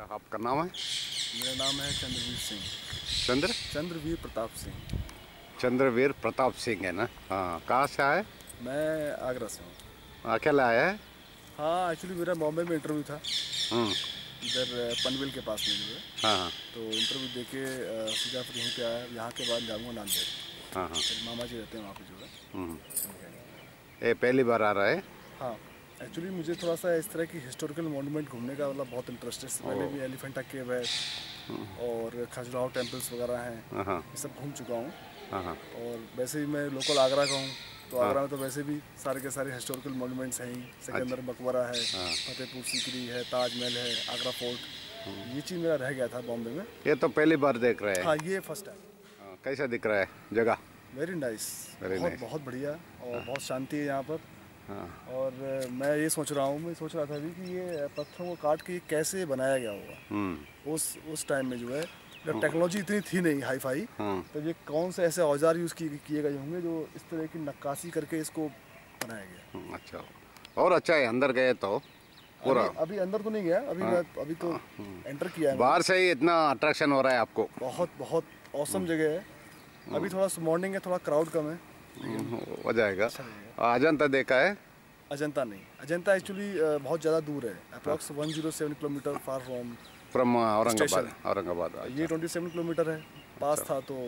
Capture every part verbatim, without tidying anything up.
आपका नाम है? मेरा नाम है चंद्रवीर सिंह। चंद्र चंद्रवीर प्रताप सिंह। चंद्रवीर प्रताप सिंह है ना? हाँ, कहाँ से आए? मैं आगरा से हूँ। अकेला आया है? हाँ, एक्चुअली मेरा बॉम्बे में इंटरव्यू था, हम्म। इधर पनवेल के पास में जो है। हाँ हाँ तो इंटरव्यू दे के अ, सीधा फिर यहीं पे आया। यहाँ के बाद जाऊँगा नांदेड़। हाँ हाँ। मेरे मामा जी रहते हैं वहाँ पे जो है। हम्म। उनके। ये पहली बार आ रहा है? हाँ, एक्चुअली मुझे थोड़ा सा इस तरह की हिस्टोरिकल मॉन्यूमेंट घूमने का मतलब बहुत इंटरेस्ट है। इससे पहले भी एलिफेंटा केव है और खजुराहो टेम्पल्स वगैरह हैं, हाँ हाँ ये सब घूम चुका हूँ। हाँ हाँ और वैसे ही मैं लोकल आगरा का हूँ, तो हाँ। आगरा में तो वैसे भी सारे के सारे हिस्टोरिकल मॉन्यूमेंट्स हैं ही। सिकंदर मकबरा है, फतेहपुर सीकरी है, ताजमहल है, आगरा फोर्ट। ये चीज़ मेरा रह गया था बॉम्बे में। ये तो पहली बार देख रहे हैं? हाँ, ये फर्स्ट टाइम। हाँ, कैसा दिख रहा है जगह? वेरी नाइस, Very बहुत nice. बहुत बढ़िया और बहुत शांति है यहाँ पर। हाँ और अ, मैं ये सोच रहा हूँ मैं सोच रहा था अभी कि ये पत्थरों को काट के ये कैसे बनाया गया होगा। हम्म उस उस टाइम में जो है जब टेक्नोलॉजी इतनी थी नहीं हाई फाई, हाँ तब ये कौन से ऐसे औजार यूज़ किए किए गए होंगे जो इस तरह की नक्काशी करके इसको बनाया गया। हम्म, अच्छा। और अच्छा है, अंदर गए तो पूरा? अभी अभी अंदर तो नहीं गया, अभी मैं अभी तो एंटर किया है मैंने। बाहर से ही इतना अट्रैक्शन हो रहा है आपको? बहुत बहुत औसम जगह है। अभी थोड़ा मॉर्निंग है, थोड़ा क्राउड कम है, लेकिन हो जाएगा। अच्छा लगेगा। अजंता देखा है? अजंता नहीं, अजंता एक्चुअली बहुत ज़्यादा दूर है, approx one zero seven kilometre far from from Aurangabad? Station. Aurangabad, ये ट्वेंटी सेवन किलोमीटर है, पास था तो।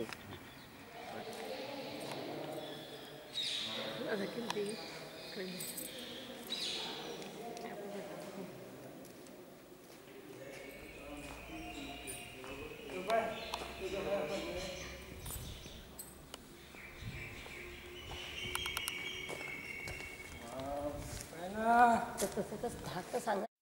तसं कसं धाकटं सांगा.